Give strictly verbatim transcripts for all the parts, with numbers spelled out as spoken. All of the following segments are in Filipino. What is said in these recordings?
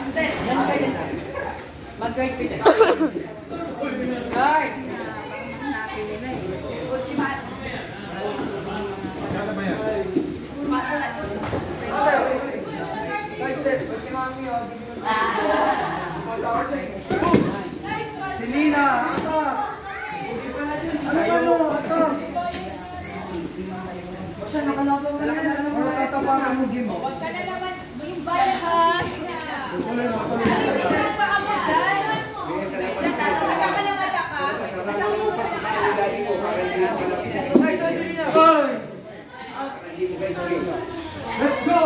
Mag-guard ka dyan. Guard! Si Lina! Ano ano? Ito! Siya nakalabaw na yan. Ano tatapakan mo, Jim? Huwag ka na naman. Yung bayan. Tuloy mo, tuloy mo. Let's go!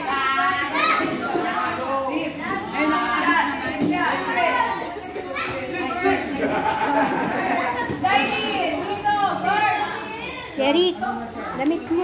Eric, damit mo.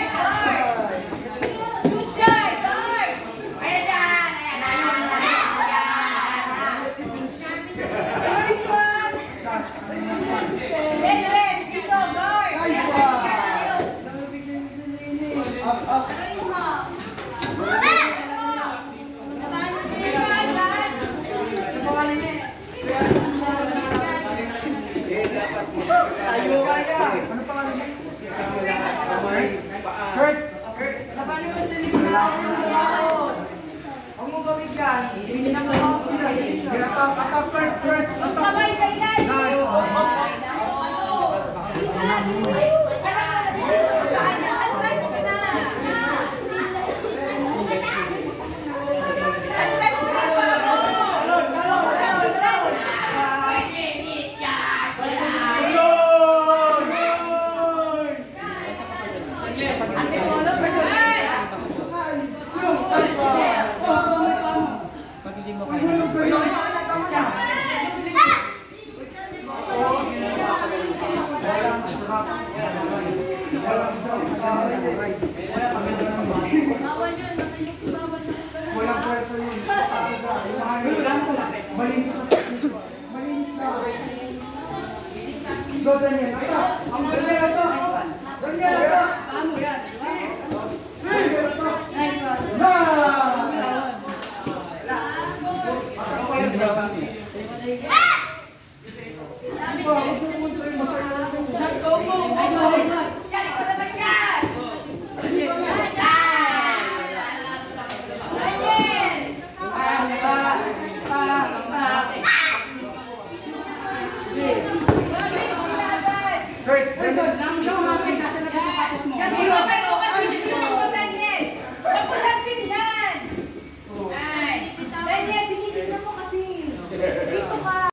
Kurt! Kurt! Labanin mo sa Lina! Huwag mo gawin yan! Hindi na mo ako pinagin. Atak! Atak! Kurt! Kurt! Atak! Kamay sa ilay! Walang pwersa yun. Malinis na. Malinis na. Go, Daniel. Ito. Ang Daniel ito. Daniel ito. Paano yan? Daniel ito. Nice one. Na! Daniel, binibig na mo kasi.